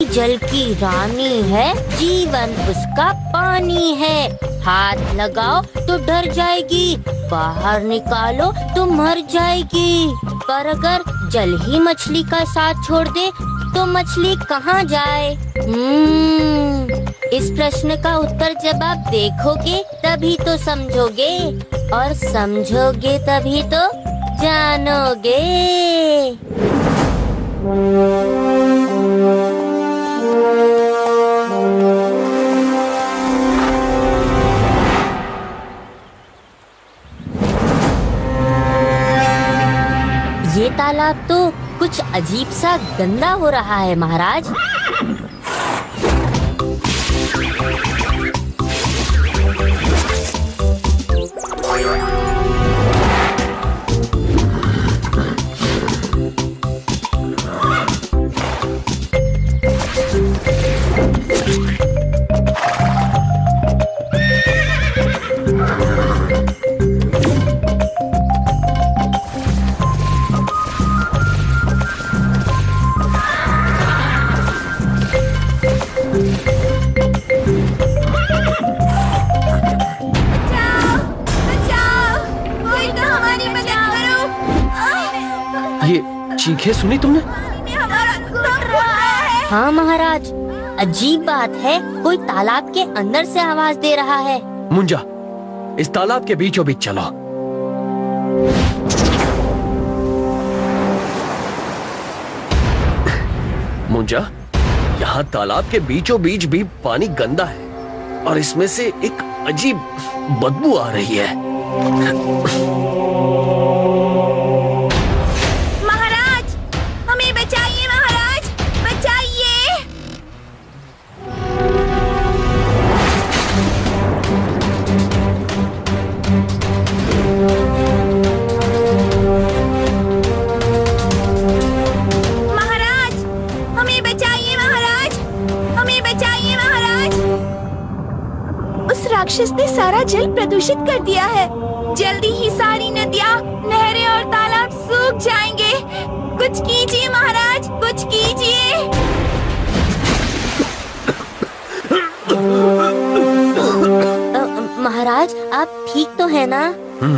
जल की रानी है, जीवन उसका पानी है। हाथ लगाओ तो डर जाएगी, बाहर निकालो तो मर जाएगी। पर अगर जल ही मछली का साथ छोड़ दे तो मछली कहाँ जाए? इस प्रश्न का उत्तर जब आप देखोगे तभी तो समझोगे, और समझोगे तभी तो जानोगे। ये तालाब तो कुछ अजीब सा गंदा हो रहा है महाराज। चीखें सुनी तुमने? हाँ महाराज, अजीब बात है, कोई तालाब के अंदर से आवाज दे रहा है। मुंजा, इस तालाब के बीचों बीच चलो। मुंजा, यहाँ तालाब के बीचों बीच भी पानी गंदा है और इसमें से एक अजीब बदबू आ रही है। राक्षस ने सारा जल प्रदूषित कर दिया है। जल्दी ही सारी नदियाँ, नहरें और तालाब सूख जाएंगे। कुछ कीजिए महाराज, कुछ कीजिए। महाराज, आप ठीक तो है ना?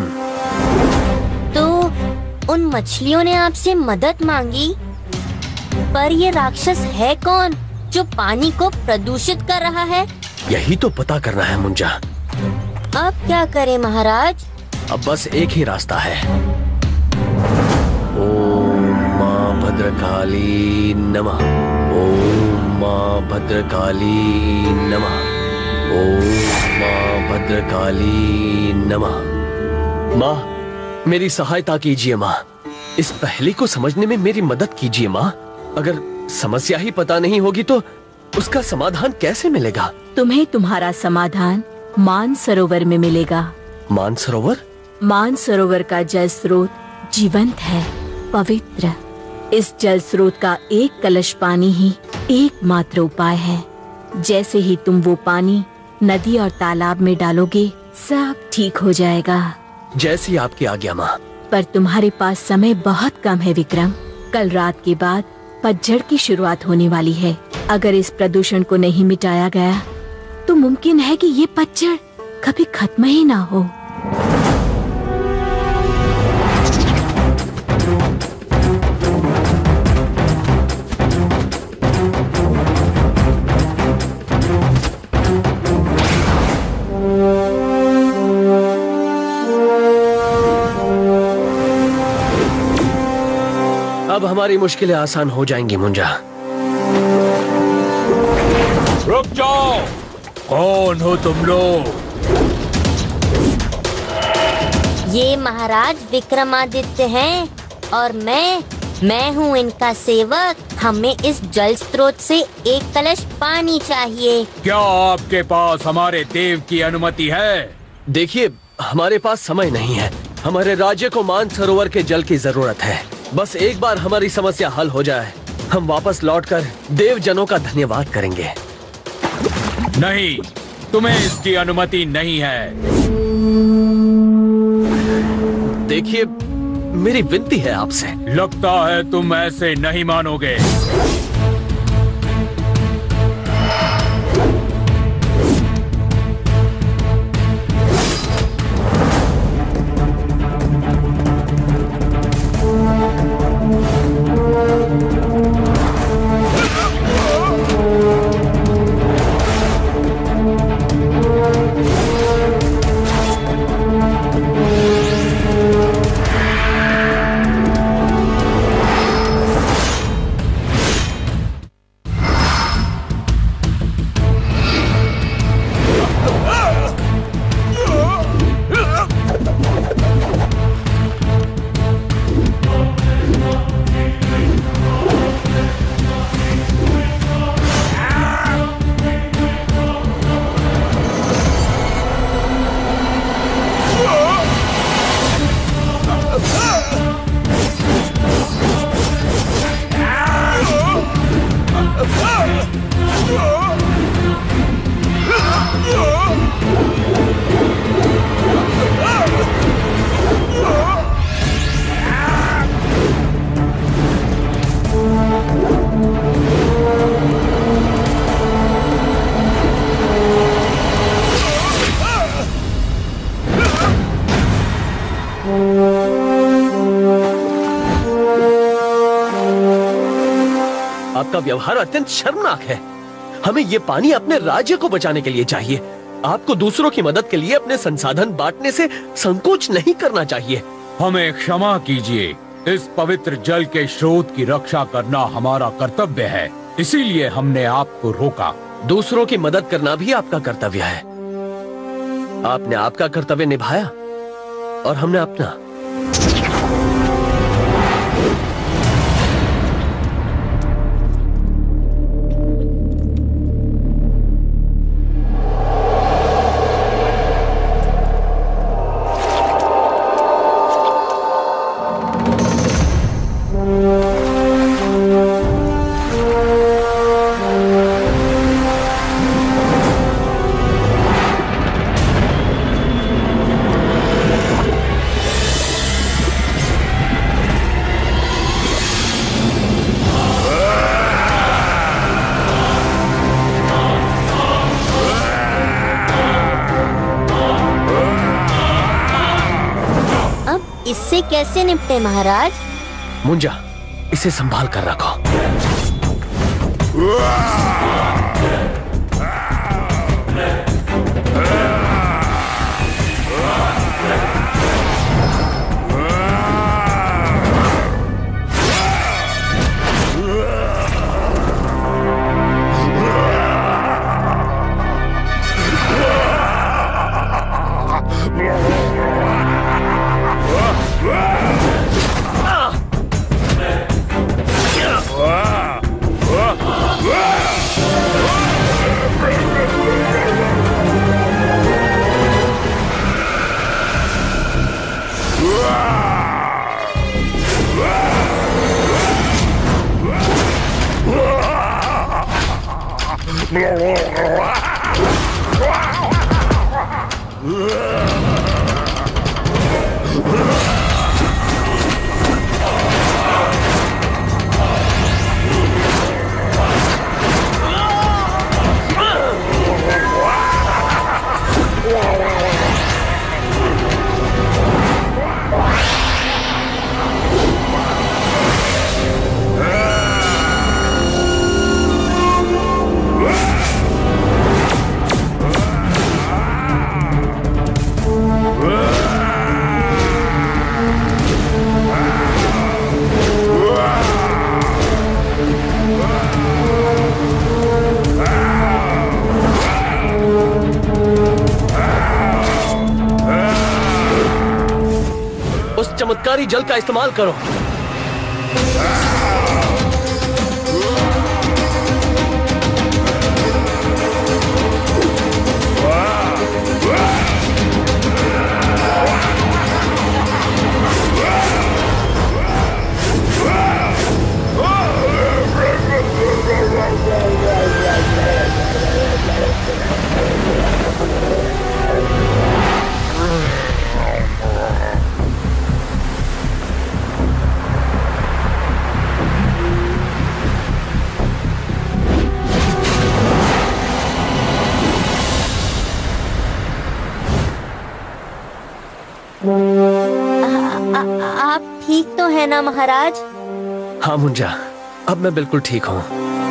तो उन मछलियों ने आपसे मदद मांगी, पर ये राक्षस है कौन जो पानी को प्रदूषित कर रहा है? यही तो पता करना है मुंजा। अब क्या करें महाराज? अब बस एक ही रास्ता है। ओम मां भद्रकाली नमः, ओम मां भद्रकाली नमः, ओम मां भद्रकाली नमः। माँ, मेरी सहायता कीजिए माँ। इस पहेली को समझने में मेरी मदद कीजिए माँ। अगर समस्या ही पता नहीं होगी तो उसका समाधान कैसे मिलेगा? तुम्हें तुम्हारा समाधान मानसरोवर में मिलेगा। मानसरोवर? मानसरोवर का जल स्रोत जीवंत है, पवित्र। इस जल स्रोत का एक कलश पानी ही एकमात्र उपाय है। जैसे ही तुम वो पानी नदी और तालाब में डालोगे, सब ठीक हो जाएगा। जैसी आपकी आज्ञा माँ। पर तुम्हारे पास समय बहुत कम है विक्रम। कल रात के बाद पतझड़ की शुरुआत होने वाली है। अगर इस प्रदूषण को नहीं मिटाया गया तो मुमकिन है कि ये पतझड़ कभी खत्म ही ना हो। अब हमारी मुश्किलें आसान हो जाएंगी मुंजा। रुक जाओ, कौन हो तुम लोग? ये महाराज विक्रमादित्य हैं और मैं हूँ इनका सेवक। हमें इस जल स्रोत से एक कलश पानी चाहिए। क्या आपके पास हमारे देव की अनुमति है? देखिए, हमारे पास समय नहीं है। हमारे राज्य को मानसरोवर के जल की जरूरत है। बस एक बार हमारी समस्या हल हो जाए, हम वापस लौटकर देव जनों का धन्यवाद करेंगे। नहीं, तुम्हें इसकी अनुमति नहीं है। देखिए, मेरी विनती है आपसे। लगता है तुम ऐसे नहीं मानोगे। आपका व्यवहार अत्यंत शर्मनाक है। हमें ये पानी अपने राज्य को बचाने के लिए चाहिए। आपको दूसरों की मदद के लिए अपने संसाधन बांटने से संकोच नहीं करना चाहिए। हमें क्षमा कीजिए। इस पवित्र जल के स्रोत की रक्षा करना हमारा कर्तव्य है, इसीलिए हमने आपको रोका। दूसरों की मदद करना भी आपका कर्तव्य है। आपने आपका कर्तव्य निभाया और हमने अपना। इससे कैसे निपटे महाराज? मुंजा, इसे संभाल कर रखो। उस चमत्कारी जल का इस्तेमाल करो। आप ठीक तो है ना महाराज? हाँ मुंजा, अब मैं बिल्कुल ठीक हूँ।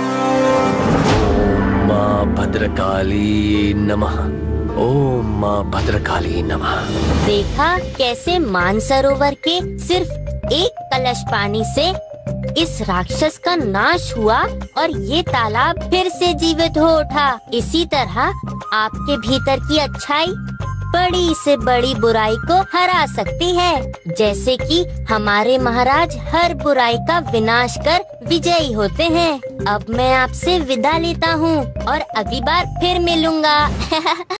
माँ भद्रकाली नमः। ओम माँ भद्रकाली नमः। देखा कैसे मानसरोवर के सिर्फ एक कलश पानी से इस राक्षस का नाश हुआ और ये तालाब फिर से जीवित हो उठा। इसी तरह आपके भीतर की अच्छाई बड़ी से बड़ी बुराई को हरा सकती है, जैसे कि हमारे महाराज हर बुराई का विनाश कर विजयी होते हैं। अब मैं आपसे विदा लेता हूँ और अगली बार फिर मिलूंगा।